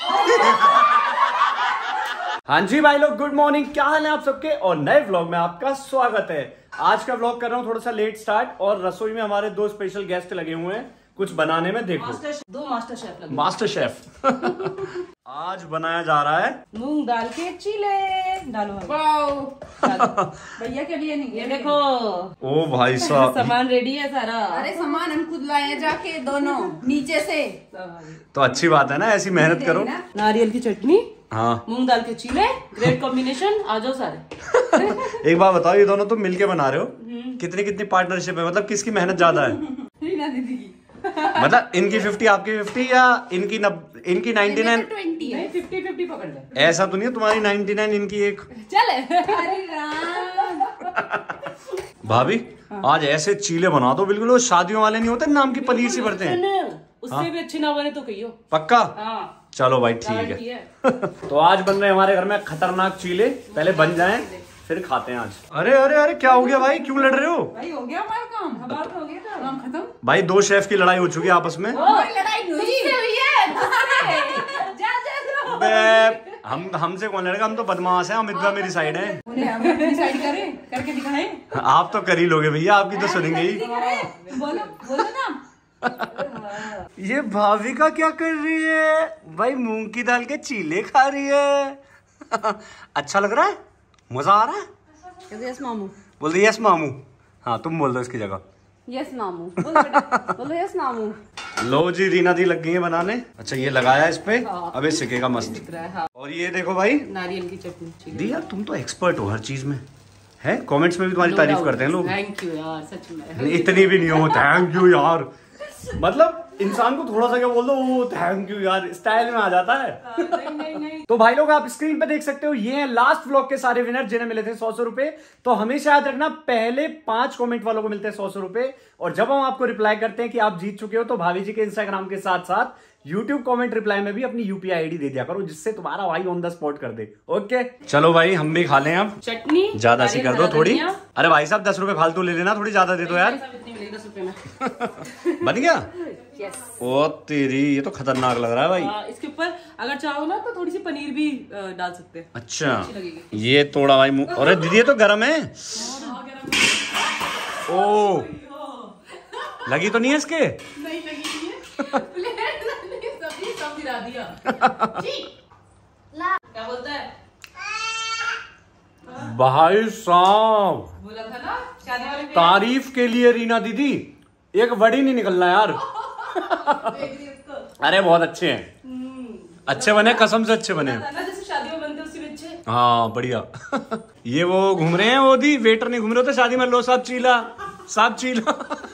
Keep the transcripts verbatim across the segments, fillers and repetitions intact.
हाँ जी भाई लोग, गुड मॉर्निंग। क्या हाल है आप सबके? और नए व्लॉग में आपका स्वागत है। आज का व्लॉग कर रहा हूँ थोड़ा सा लेट स्टार्ट, और रसोई में हमारे दो स्पेशल गेस्ट लगे हुए हैं कुछ बनाने में। देखो मास्टर, दो मास्टर शेफ लगे। Master chef. आज बनाया जा रहा है मूंग दाल के चीले। डालो भैया के लिए नहीं, ये देखो। ओ भाई साहब, सामान रेडी है सारा। अरे सामान हम खुद लाए जाके दोनों नीचे से। तो अच्छी बात है ना, ऐसी मेहनत करो। नारियल की चटनी, हाँ, मूंग दाल के चीले, ग्रेट कॉम्बिनेशन। आ जाओ सारे। एक बात बताओ, ये दोनों तुम मिलके बना रहे हो, कितनी कितनी पार्टनरशिप है? मतलब किसकी मेहनत ज्यादा है? रीना दीदी की। मतलब इनकी फिफ्टी आपकी फिफ्टी, या इनकी नब, इनकी नाइन्टी नाइन ट्वेंटी है। फिफ्टी फिफ्टी पकड़ ले। ऐसा तो नहीं है, तुम्हारी नाइन्टी नाइन इनकी एक। चले। अरे राम। भाभी आज ऐसे चीले बना दो, बिल्कुल वो शादियों वाले नहीं होते नाम की पनीर सी भरते हैं। उससे हाँ? भी अच्छी ना बने तो कहियो। पक्का? हाँ। चलो भाई ठीक है। तो आज बन रहे हमारे घर में खतरनाक चीले। पहले बन जाएं फिर खाते हैं आज। अरे अरे अरे, क्या हो गया भाई? क्यों लड़ रहे हो भाई? हो गया हमारा काम, हमारा तो हो गया काम खत्म। भाई दो शेफ की लड़ाई हो चुकी है आपस में। कोई लड़ाई नहीं हुई है। जा जा बे, हम हमसे कौन लड़ेगा? हम तो बदमाश हैं। अमित मेरी साइड है। डिसाइड करें, करके दिखाएं। आप तो कर ही लोगे भैया, आपकी तो सुनेंगे ही। बोलो बोलो ना। ये भाभी का क्या कर रही है भाई? मूंग की दाल के चीले खा रही है। अच्छा लग रहा है? मजा आ रहा है? यस मामू। बोल दे यस मामू। हाँ तुम बोल दो इसकी जगह। यस मामू बोलो। यस मामू। लो जी, रीना दी लग गई है बनाने। अच्छा ये लगाया इस पे, अबे सिकेगा मस्त। हाँ। और ये देखो भाई, नारियल की चटनी। दी यार तुम तो एक्सपर्ट हो हर चीज में है। कमेंट्स में भी तुम्हारी तारीफ करते हैं लोग। थैंक यू यार, सच में। इतनी भी नहीं हो थैंक यू यार। मतलब इंसान को थोड़ा सा क्या बोल दो, वो थैंक यू यार स्टाइल में आ जाता है। नहीं नहीं नहीं। तो भाई लोग आप स्क्रीन पे देख सकते हो, ये हैं लास्ट व्लॉग के सारे विनर जिन्हें मिले थे सौ सौ रुपए। तो हमेशा याद रखना, पहले पांच कमेंट वालों को मिलते हैं सौ सौ रुपए, और जब हम आपको रिप्लाई करते हैं कि आप जीत चुके हो, तो भाभी जी के इंस्टाग्राम के साथ साथ यूट्यूब कमेंट रिप्लाई में भी अपनी यूपीआई आईडी दे दिया करो, जिससे तुम्हारा भाई ऑन द स्पॉट कर दे। ओके चलो भाई, हम भी खा लें अब। चटनी ज्यादा सी कर दो थोड़ी। अरे भाई साहब दस रुपए फालतू ले लेना, थोड़ी ज्यादा दे दो यार। बन गया? yes. ओ तेरी, ये तो खतरनाक लग रहा है भाई। आ, इसके ऊपर अगर चाहो ना तो थोड़ी सी पनीर भी आ, डाल सकते हैं। अच्छा ये तोड़ा भाई मुंह। अरे दीदी ये तो गरम है। ओ लगी तो नहीं है इसके? नहीं लगी है। सब्जी सब गिरा दिया। क्या बोलता है भाई साहब? बोला था ना शादी वाले तारीफ के लिए रीना दीदी एक वर्ड ही नहीं निकलना यार। अरे बहुत अच्छे हैं, अच्छे बने, कसम से अच्छे बने। जैसे शादी में बनते उससे भी अच्छे। हाँ बढ़िया। ये वो घूम रहे हैं, वो दी वेटर नहीं घूम रहे होते शादी में। लो साहब चीला, साहब चीला।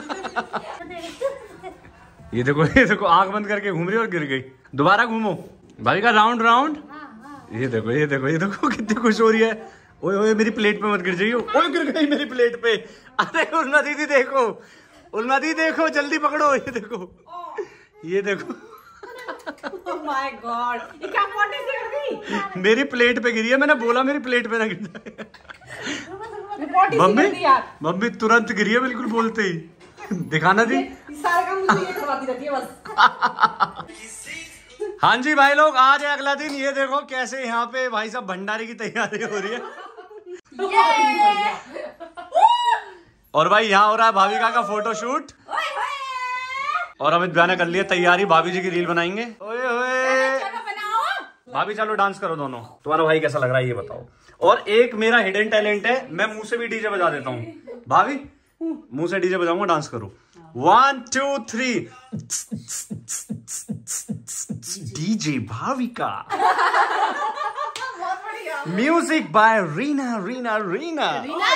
ये देखो ये देखो, आंख बंद करके घूम रही और गिर गई। दोबारा घूमो भाई का राउंड राउंड। ये देखो ये देखो ये देखो कितनी खुश हो रही है। ओए ओए मेरी प्लेट पे मत गिर जाइए। ओए गिर गई मेरी प्लेट पे। अरे उल्मा दीदी देखो, उल्मा दीदी देखो, जल्दी पकड़ो। ये देखो ये देखो। Oh my God, ये क्या पॉटी से कर दी? मेरी प्लेट पे गिरी है, मैंने बोला मेरी प्लेट पे ना गिर जाए। मम्मी मम्मी तुरंत गिरी है बिल्कुल बोलते ही। दिखाना दी। सारे काम मुझे ये करवाती रहती है बस। हाँ जी भाई लोग, आज है अगला दिन। ये देखो कैसे यहाँ पे भाई साहब भंडारे की तैयारी हो रही है। और भाई यहाँ हो रहा है भाविका का फोटोशूट, और अमित भैया ने कर लिया तैयारी, भाभी जी की रील बनाएंगे। ओए ओए भाभी चलो डांस करो दोनों। तुम्हारा भाई कैसा लग रहा है ये बताओ। और एक मेरा हिडन टैलेंट है, मैं मुंह से भी डीजे बजा देता हूँ। भाभी मुंह से डीजे बजाऊंगा, डांस करो। One two three. DJ Bhavika. Music by Reena Reena Reena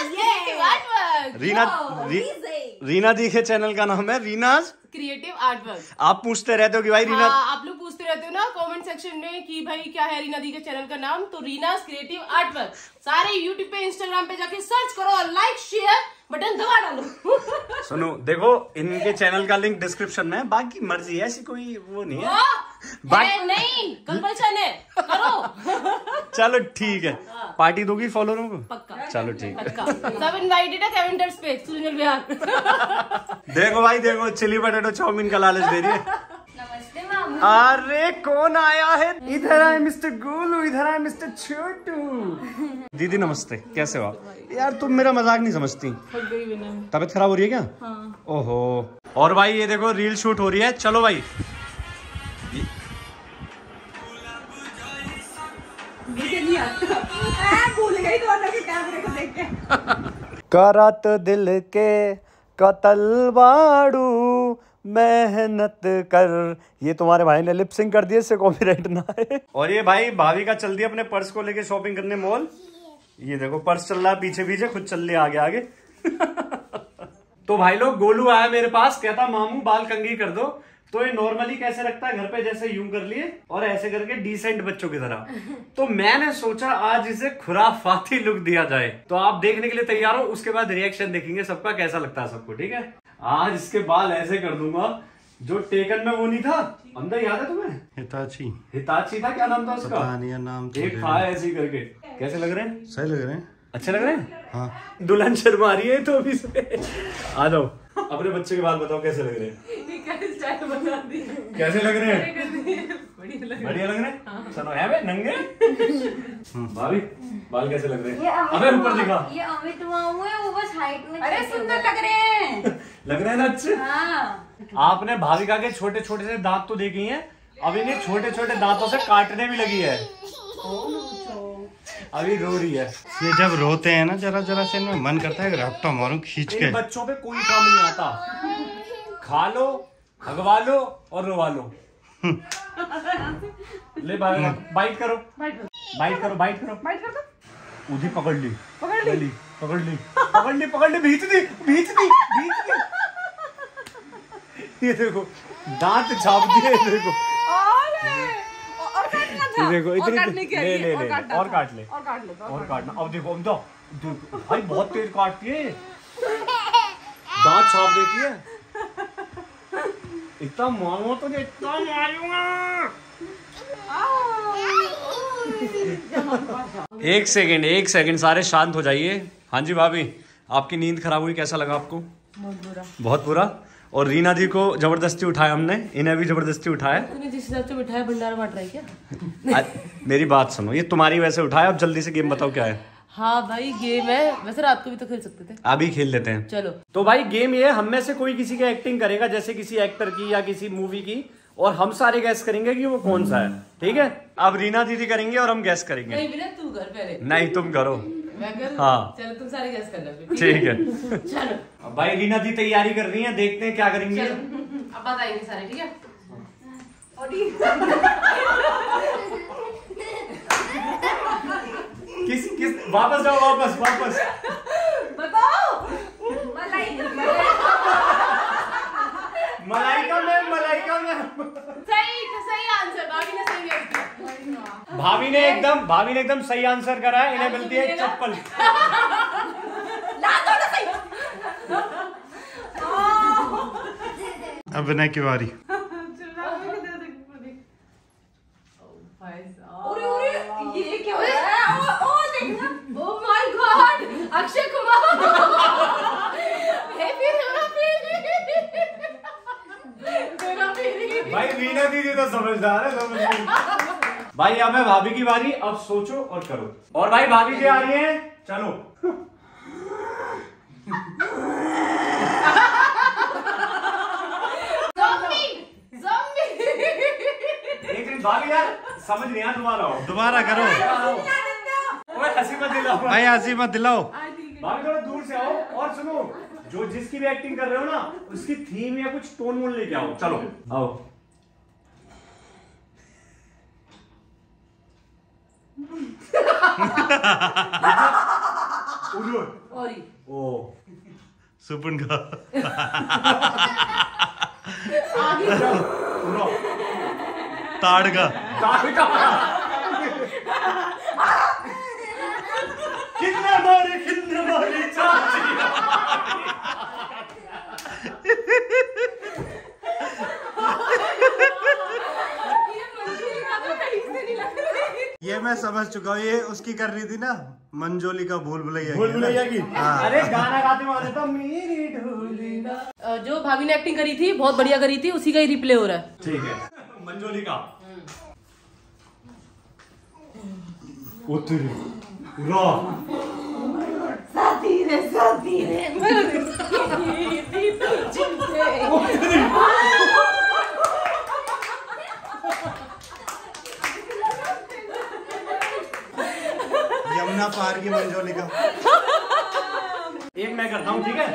Reena री, रीना दी के चैनल का नाम है रीनाज क्रिएटिव आर्टवर्क। आप पूछते रहते हो कि भाई रीना, हाँ, आप लोग पूछते रहते हो ना कमेंट सेक्शन में कि भाई क्या है रीना दी के चैनल का नाम। तो रीनाज क्रिएटिव आर्टवर्क सारे यूट्यूब पे इंस्टाग्राम पे जाके सर्च करो और लाइक शेयर बटन दबा डालो। सुनो देखो इनके चैनल का लिंक डिस्क्रिप्शन में है, बाकी मर्जी है, ऐसी कोई वो नहीं है। बाकी नहीं कंपल्सन है, करो। चलो ठीक है, पार्टी दोगी फॉलोअरों को? पक्का। चलो ठीक है, सब इनवाइटेड है कैवेंडर्स पे सुनील बिहार। देखो भाई देखो चिली पटेटो चाउमीन का लालच दे रही है। नमस्ते मामू। अरे कौन आया है? इधर आए मिस्टर गोलू, इधर आए मिस्टर छोटू। दीदी नमस्ते, कैसे हो आप? यार तुम मेरा मजाक नहीं समझती। तबीयत खराब हो रही है क्या? हाँ। ओहो। और भाई ये देखो रील शूट हो रही है, चलो भाई। भूल गई दोनों के कैमरे को देख के। करत दिल के कतल बाड़ू मेहनत कर। ये तुम्हारे भाई ने लिप सिंक कर दिया, इससे कॉपीराइट ना आए। और ये भाई भाभी का चल दिया अपने पर्स को लेके शॉपिंग करने मॉल। ये देखो पर्स चल रहा है पीछे पीछे, खुद चल रही आगे आगे। तो भाई लोग गोलू आया मेरे पास, कहता मामू बाल कंघी कर दो। तो ये नॉर्मली कैसे रखता है घर पे, जैसे यूं कर लिए और ऐसे करके डिसेंट बच्चों की तरह। तो मैंने सोचा आज इसे खुराफाती लुक दिया जाए। तो आप देखने के लिए तैयार हो, उसके बाद रिएक्शन देखेंगे सबका कैसा लगता है सबको, ठीक है? आज इसके बाल ऐसे कर दूंगा जो टेकन में वो नहीं था, अंदर याद है तुम्हें? हिताची हिताची था, क्या नाम था उसका? पता नहीं नाम तो एक था ऐसे ही करके। कैसे लग रहे हैं? सही लग रहे हैं, अच्छे लग रहे हैं। हाँ। दुल्हन शर्मा रही है तो अभी से। आ जाओ, अपने बच्चे के बाल बताओ कैसे लग रहे हैं? कैसे लग रहे हैं? बढ़िया लग रहे हैं। चलो है बे नंगे। भाभी बाल कैसे लग रहे हैं? अबे ऊपर दिखा। ये अमित मामू है, वो बस हाइट में। अरे सुंदर लग रहे हैं। लग रहे हैं ना अच्छे? हाँ। आपने भाविका के छोटे छोटे से दांत तो देखे हैं, अब इन्हें छोटे छोटे दांतों से काटने भी लगी है। अभी रो रही है। ये जब रोते हैं ना जरा जरा से इनमें मन करता है रपटा मारूं खींच के। इन बच्चों पे कोई काम नहीं आता, खा लो भगवा लो और रोवा लो। ले बाइट करो, बाइट करो, बाइट करो, बाइट कर दो। उधी पकड़ ली, पकड़ ली, पकड़ ली, पकड़ ली, पकड़ ली, भींच दी, भींच दी, भींच दी। ये देखो दांत छाप दिए, देखो देखो इतनी ले ले ले और काट ले, और काट ले, और काटना। अब देखो अब देखो भाई बहुत तेज काटती है, दांत छाप देती है। इतना मारो तो इतना मारूंगा। एक सेकंड एक सेकंड सारे शांत हो जाइए। हाँ जी भाभी, आपकी नींद खराब हुई, कैसा लगा आपको? बहुत बुरा, बहुत बुरा। और रीना जी को जबरदस्ती उठाया हमने, इन्हें भी जबरदस्ती उठाया। तूने जिस हिसाब से बिठाया भंडारा बांट रहा है क्या? आ, मेरी बात सुनो, ये तुम्हारी वैसे उठाया। अब जल्दी से गेम बताओ क्या है? हाँ भाई गेम है, वैसे रात को भी तो खेल सकते थे, अभी खेल लेते हैं। चलो। तो भाई गेम ये, हम में से कोई किसी की एक्टिंग करेगा, जैसे किसी एक्टर की या किसी मूवी की, और हम सारे गैस करेंगे कि वो कौन सा है, ठीक है? अब रीना दीदी करेंगे और हम गैस करेंगे। नहीं बिना तू कर पहले। नहीं तुम करो। मैं कर? हाँ चलो तुम सारे गैस करना फिर, ठीक है। चलो अब भाई रीना दी तैयारी कर रही है, देखते हैं क्या करेंगे। अब बताएंगे सारे, ठीक है? किस किस वापस जाओ, वापस वापस बताओ। मलाई मलाइका मैम, मलाइका मैम। सही सही आंसर, भाभी ने सही गैस किया। भाभी ने एकदम भाभी ने एकदम सही आंसर करा है। इन्हें मिलती है चप्पल। अब विनय की बारी। ये क्या हो रहा है? ओ, ओ देखना। Oh my God! Akshay Kumar. भाई रीना दीदी तो समझदार है, समझ गई। भाई अब है भाभी की बारी, अब सोचो और करो। और भाई भाभी जी आ रही है, चलो। एक मिनट भाभी यार समझ नहीं आया, दोबारा आओ। दोबारा करो। ओए हंसी मत दिलाओ भाई, हंसी मत दिलाओ। भाभी थोड़ा दूर से आओ। और सुनो, जो जिसकी भी एक्टिंग कर रहे हो ना, उसकी थीम या कुछ टोन वोन लेके आओ। चलो आओ। ओ सुपुन का ताड़ का कितने मारे कितने मारे चाची। ये मैं समझ चुका हूँ, ये उसकी कर रही थी ना, मंजोली का भूल भुलैया। भूल भुलैया की। हाँ। अरे गाना गाते हुए था मेरी ढोली। जो भाभी ने एक्टिंग करी थी बहुत बढ़िया करी थी, उसी का ही रिप्ले हो रहा है। ठीक है। मंजोली का उतरी रा साथी रे साथी रे यमुना पार की मंजोली का। एक मैं करता हूँ, ठीक है?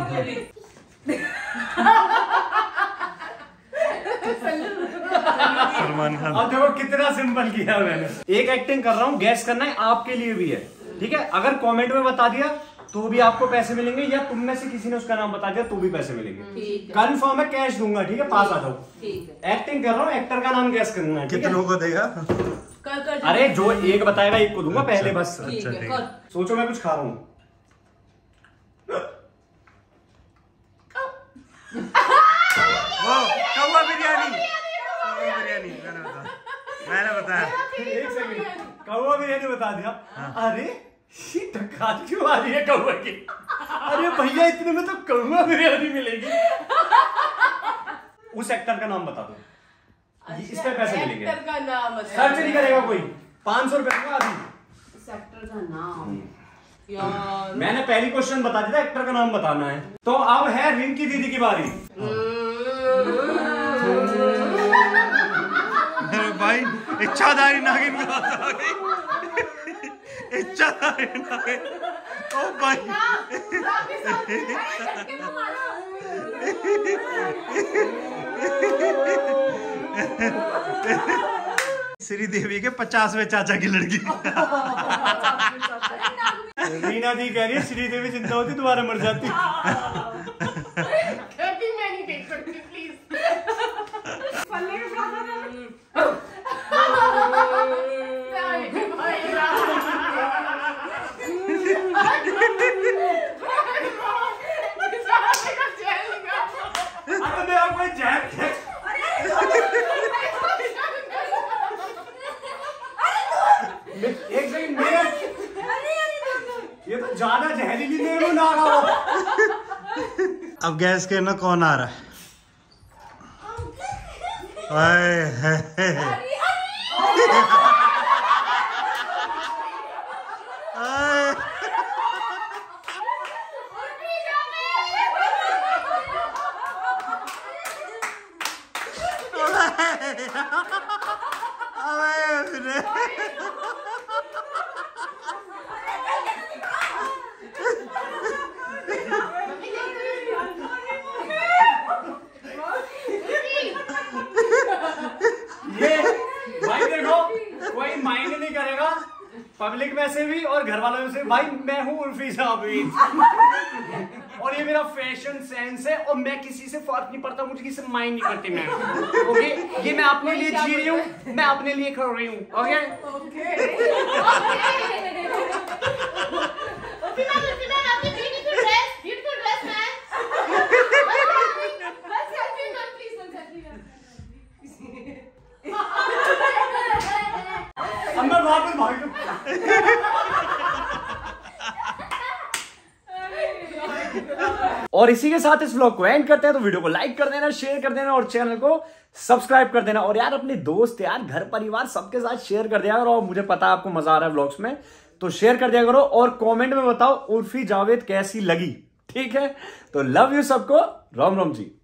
सलमान खान। अब देखो कितना सिंपल किया मैंने। एक एक्टिंग कर रहा हूँ, गैस करना है, आपके लिए भी है, ठीक है? अगर कमेंट में बता दिया तो भी आपको पैसे मिलेंगे, या तुम में से किसी ने उसका नाम बता दिया तो भी पैसे मिलेंगे। कंफर्म है, कैश दूंगा, ठीक है? पास आ जाओ। एक्टिंग कर रहा हूँ, एक्टर का नाम गैस करना है। कितनों को देगा? कर कर अरे जो एक बताएगा एक को दूंगा पहले, बस। ठीक है, कर। सोचो मैं कुछ खा रहा हूँ। वो कौवा बिरयानी, कौवा बिरयानी मैंने बताया, मैंने बताया। एक सेकंड, कौवा बिरयानी बता दिया। अरे टक्कर क्यों आ रही है कौवा की? अरे भैया इतने में तो कौवा बिरयानी मिलेगी। उस एक्टर का नाम बता दो, इस पे पैसे मिलेंगे। एक्टर का नाम बता। सर्च नहीं करेगा कोई, पाँच सौ रुपए दूंगा अभी। इस एक्टर का नाम यार, मैंने पहली क्वेश्चन बता दिया, एक्टर का नाम बताना है। तो अब है रिंकी दीदी की बारी। अरे भाई इच्छाधारी नागिन का बात आ गई। इच्छाधारी नागिन, ओ भाई श्रीदेवी के पचासवें चाचा की लड़की। रीना दी कह रही है श्रीदेवी जिंदा होती दोबारा मर जाती। कभी मैं नहीं देख सकती, प्लीज। पल्ले के साथ मैं आपको जैक एक सेकंड, मेरे ये तो ज्यादा जहरीली नहीं ना रहा। अब गैस के ना कौन आ रहा है? हाय हाय पब्लिक में से भी और घर वालों में से। भाई मैं हूँ उर्फी जावेद और ये मेरा फैशन सेंस है और मैं किसी से फर्क नहीं पड़ता, मुझे किसी से माइंड नहीं करती मैं। ओके, ये मैं अपने लिए जी रही हूँ, मैं अपने लिए कर रही हूँ। ओके अब मैं वापस भाग लूं। और इसी के साथ इस व्लॉग को एंड करते हैं। तो वीडियो को लाइक कर देना, शेयर कर देना और चैनल को सब्सक्राइब कर देना। और यार अपने दोस्त यार घर परिवार सबके साथ शेयर कर दिया करो। और मुझे पता है आपको मजा आ रहा है व्लॉग्स में, तो शेयर कर दिया करो और कमेंट में बताओ उर्फी जावेद कैसी लगी। ठीक है, तो लव यू सबको, राम राम जी।